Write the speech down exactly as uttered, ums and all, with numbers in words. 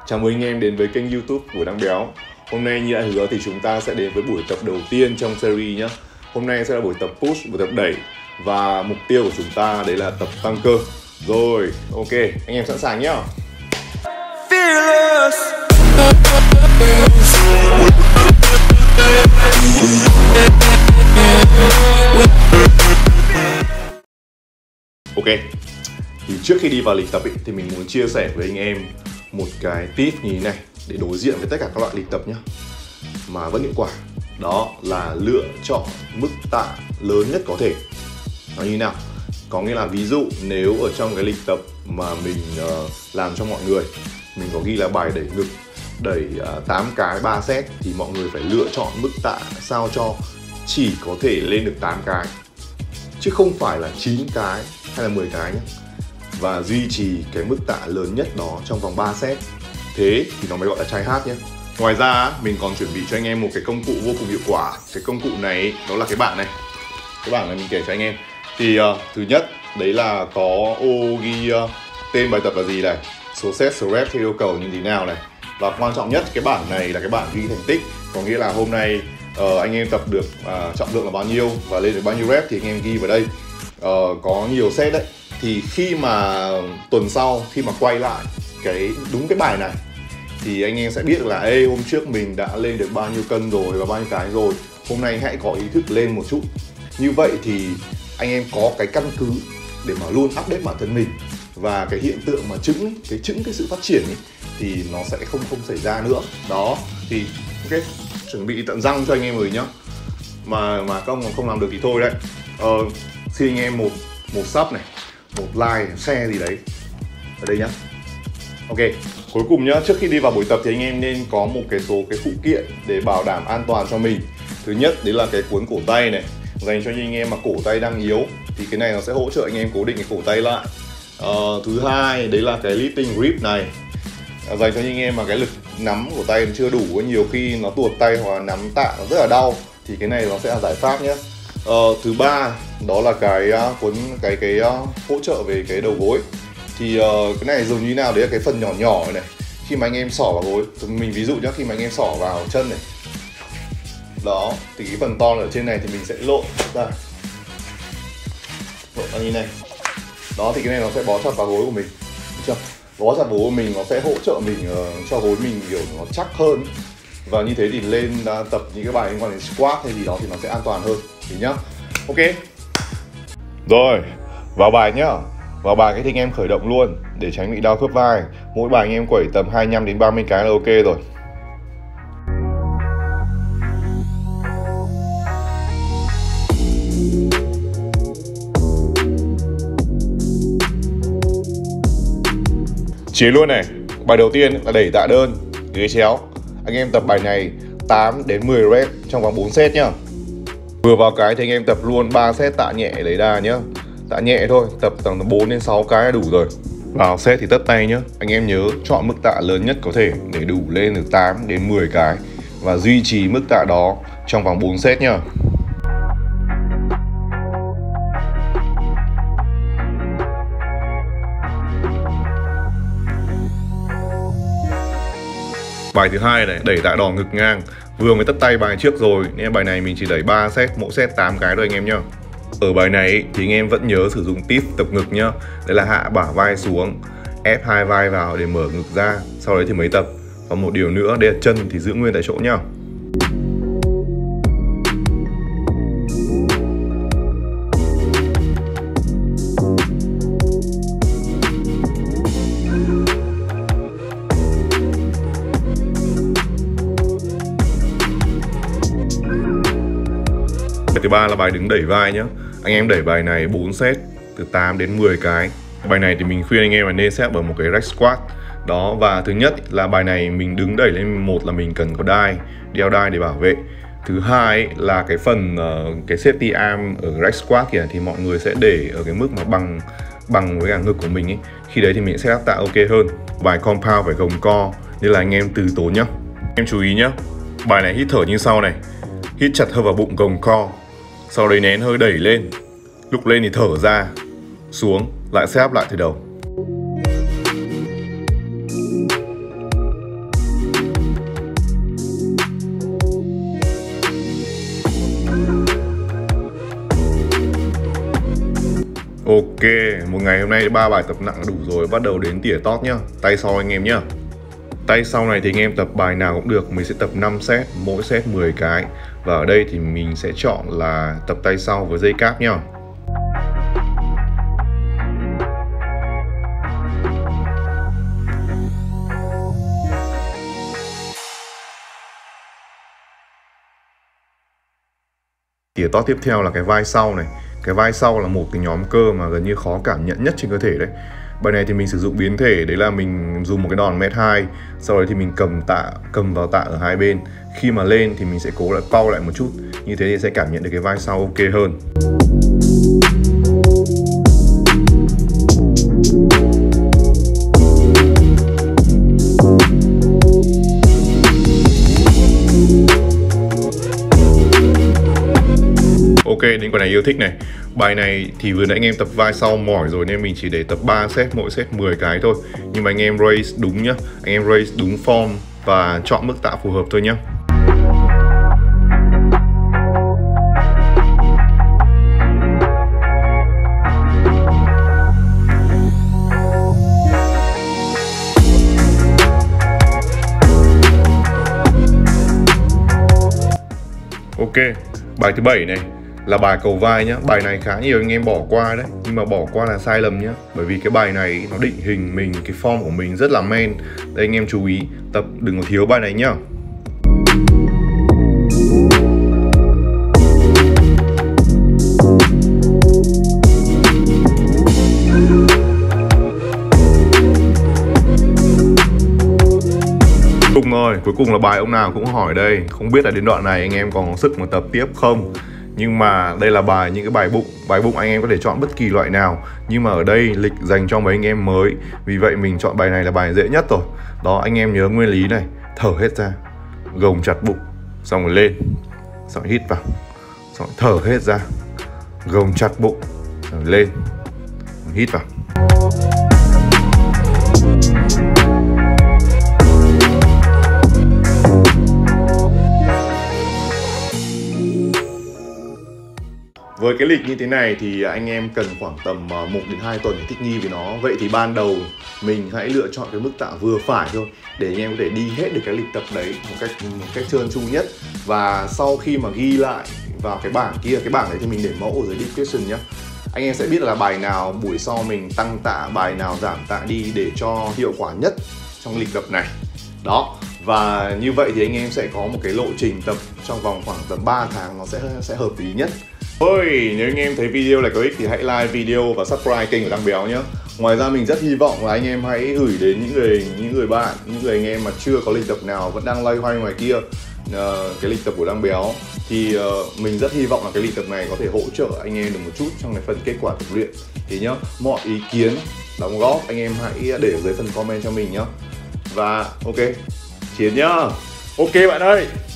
Chào mừng anh em đến với kênh YouTube của Đăng Béo. Hôm nay như đã hứa thì chúng ta sẽ đến với buổi tập đầu tiên trong series nhé. Hôm nay sẽ là buổi tập push, buổi tập đẩy. Và mục tiêu của chúng ta đấy là tập tăng cơ. Rồi, ok, anh em sẵn sàng nhé. Ok, thì trước khi đi vào lịch tập ý, thì mình muốn chia sẻ với anh em một cái tip như thế này để đối diện với tất cả các loại lịch tập nhé mà vẫn hiệu quả. Đó là lựa chọn mức tạ lớn nhất có thể. Nó như nào? Có nghĩa là ví dụ nếu ở trong cái lịch tập mà mình uh, làm cho mọi người, mình có ghi là bài đẩy ngực đẩy uh, tám cái ba set, thì mọi người phải lựa chọn mức tạ sao cho chỉ có thể lên được tám cái, chứ không phải là chín cái hay là mười cái nhé. Và duy trì cái mức tạ lớn nhất đó trong vòng ba set. Thế thì nó mới gọi là try hard nhé. Ngoài ra mình còn chuẩn bị cho anh em một cái công cụ vô cùng hiệu quả. Cái công cụ này đó là cái bảng này. Cái bảng này mình kể cho anh em. Thì uh, thứ nhất đấy là có ô ghi uh, tên bài tập là gì này, số set, số rep theo yêu cầu như thế nào này. Và quan trọng nhất cái bảng này là cái bảng ghi thành tích. Có nghĩa là hôm nay uh, anh em tập được uh, trọng lượng là bao nhiêu và lên được bao nhiêu rep thì anh em ghi vào đây. uh, Có nhiều set đấy, thì khi mà tuần sau khi mà quay lại cái đúng cái bài này thì anh em sẽ biết là ê, hôm trước mình đã lên được bao nhiêu cân rồi và bao nhiêu cái rồi, hôm nay hãy có ý thức lên một chút. Như vậy thì anh em có cái căn cứ để mà luôn update bản thân mình, và cái hiện tượng mà chững cái chững cái sự phát triển ấy, thì nó sẽ không không xảy ra nữa. Đó thì ok, chuẩn bị tận răng cho anh em rồi nhá. Mà mà không không làm được thì thôi đấy. Ờ, xin anh em một một sub này, một like, share gì đấy ở đây nhá. Ok, cuối cùng nhá, trước khi đi vào buổi tập thì anh em nên có một cái số cái phụ kiện để bảo đảm an toàn cho mình. Thứ nhất đấy là cái cuốn cổ tay này, dành cho những anh em mà cổ tay đang yếu thì cái này nó sẽ hỗ trợ anh em cố định cái cổ tay lại. Ờ, thứ hai đấy là cái lifting grip này, dành cho những anh em mà cái lực nắm của tay chưa đủ, nhiều khi nó tuột tay hoặc là nắm tạ nó rất là đau, thì cái này nó sẽ là giải pháp nhé. Ờ, thứ ba đó là cái uh, cuốn cái cái uh, hỗ trợ về cái đầu gối. Thì uh, cái này dùng như nào đấy là cái phần nhỏ nhỏ này, khi mà anh em xỏ vào gối, mình ví dụ nhá, khi mà anh em xỏ vào chân này đó, thì cái phần to ở trên này thì mình sẽ lộn ra lộn ra như này đó, thì cái này nó sẽ bó chặt vào gối của mình, được chưa? Bó chặt vào gối của mình nó sẽ hỗ trợ mình uh, cho gối mình kiểu nó chắc hơn, và như thế thì lên uh, tập những cái bài liên quan đến squat hay gì đó thì nó sẽ an toàn hơn, thì nhá. Ok rồi, vào bài nhá. Vào bài cái thì anh em khởi động luôn để tránh bị đau khớp vai. Mỗi bài anh em quẩy tầm hai mươi lăm đến ba mươi cái là ok rồi. Chế luôn này. Bài đầu tiên là đẩy tạ đơn, ghế chéo. Anh em tập bài này tám đến mười rep trong vòng bốn set nhá. Vừa vào cái thì anh em tập luôn ba set tạ nhẹ lấy đà nhá. Tạ nhẹ thôi, tập tầm bốn đến sáu cái là đủ rồi. Vào set thì tất tay nhá. Anh em nhớ chọn mức tạ lớn nhất có thể để đủ lên được tám đến mười cái, và duy trì mức tạ đó trong vòng bốn set nhá. Bài thứ hai này, đẩy tạ đòn ngực ngang. Vừa mới tất tay bài trước rồi nên bài này mình chỉ đẩy ba set, mỗi set tám cái thôi anh em nhá. Ở bài này thì anh em vẫn nhớ sử dụng tip tập ngực nhá. Đấy là hạ bả vai xuống, ép hai vai vào để mở ngực ra, sau đấy thì mới tập. Và một điều nữa, đây là chân thì giữ nguyên tại chỗ nhá. Bài thứ ba là bài đứng đẩy vai nhá. Anh em đẩy bài này bốn set từ tám đến mười cái. Bài này thì mình khuyên anh em là nên xếp ở một cái rack squat. Đó, và thứ nhất là bài này mình đứng đẩy lên, một là mình cần có đai, đeo đai để bảo vệ. Thứ hai là cái phần uh, cái safety arm ở rack squat kìa thì mọi người sẽ để ở cái mức mà bằng bằng với cả ngực của mình ấy. Khi đấy thì mình sẽ tạo ok hơn. Bài compound phải gồng co nên là anh em từ tốn nhá. Em chú ý nhá. Bài này hít thở như sau này. Hít chặt hơi vào bụng, gồng co. Sau đấy nén hơi đẩy lên. Lúc lên thì thở ra, xuống, lại set up lại từ đầu. một ngày hôm nay ba bài tập nặng đủ rồi, bắt đầu đến tỉa tót nhá. Tay sau anh em nhá. Tay sau này thì anh em tập bài nào cũng được, mình sẽ tập năm set, mỗi set mười cái. Và ở đây thì mình sẽ chọn là tập tay sau với dây cáp nhá. Tỉa tót tiếp theo là cái vai sau này. Cái vai sau là một cái nhóm cơ mà gần như khó cảm nhận nhất trên cơ thể đấy. Bài này thì mình sử dụng biến thể, đấy là mình dùng một cái đòn mét hai, sau đấy thì mình cầm tạ, cầm vào tạ ở hai bên. Khi mà lên thì mình sẽ cố lại cau lại một chút, như thế thì sẽ cảm nhận được cái vai sau ok hơn. Ok, đến quả này yêu thích này. Bài này thì vừa nãy anh em tập vai sau mỏi rồi nên mình chỉ để tập ba set, mỗi set mười cái thôi. Nhưng mà anh em raise đúng nhá, anh em raise đúng form và chọn mức tạ phù hợp thôi nhá. Ok, bài thứ bảy này là bài cầu vai nhá. Bài này khá nhiều anh em bỏ qua đấy, nhưng mà bỏ qua là sai lầm nhá. Bởi vì cái bài này nó định hình mình, cái form của mình rất là men. Đây anh em chú ý, tập đừng có thiếu bài này nhá. Cùng rồi, cuối cùng là bài ông nào cũng hỏi đây. Không biết là đến đoạn này anh em còn có sức mà tập tiếp không? Nhưng mà đây là bài những cái bài bụng. Bài bụng anh em có thể chọn bất kỳ loại nào. Nhưng mà ở đây lịch dành cho mấy anh em mới, vì vậy mình chọn bài này là bài dễ nhất rồi. Đó, anh em nhớ nguyên lý này. Thở hết ra, gồng chặt bụng, xong rồi lên, xong rồi hít vào, xong rồi thở hết ra, gồng chặt bụng, xong rồi lên, hít vào. Với cái lịch như thế này thì anh em cần khoảng tầm một đến hai tuần để thích nghi với nó. Vậy thì ban đầu mình hãy lựa chọn cái mức tạ vừa phải thôi, để anh em có thể đi hết được cái lịch tập đấy một cách một cách trơn tru nhất. Và sau khi mà ghi lại vào cái bảng kia, cái bảng đấy thì mình để mẫu ở dưới description nhé. Anh em sẽ biết là bài nào buổi sau mình tăng tạ, bài nào giảm tạ đi để cho hiệu quả nhất trong lịch tập này. Đó. Và như vậy thì anh em sẽ có một cái lộ trình tập trong vòng khoảng tầm ba tháng nó sẽ sẽ hợp lý nhất. Ôi, nếu anh em thấy video này có ích thì hãy like video và subscribe kênh của Đang Béo nhé. Ngoài ra mình rất hy vọng là anh em hãy gửi đến những người những người bạn, những người anh em mà chưa có lịch tập nào vẫn đang loay hoay ngoài kia uh, cái lịch tập của Đang Béo. Thì uh, mình rất hy vọng là cái lịch tập này có thể hỗ trợ anh em được một chút trong cái phần kết quả tập luyện. Thì nhá, mọi ý kiến, đóng góp anh em hãy để ở dưới phần comment cho mình nhá. Và ok, chiến nhá. Ok bạn ơi.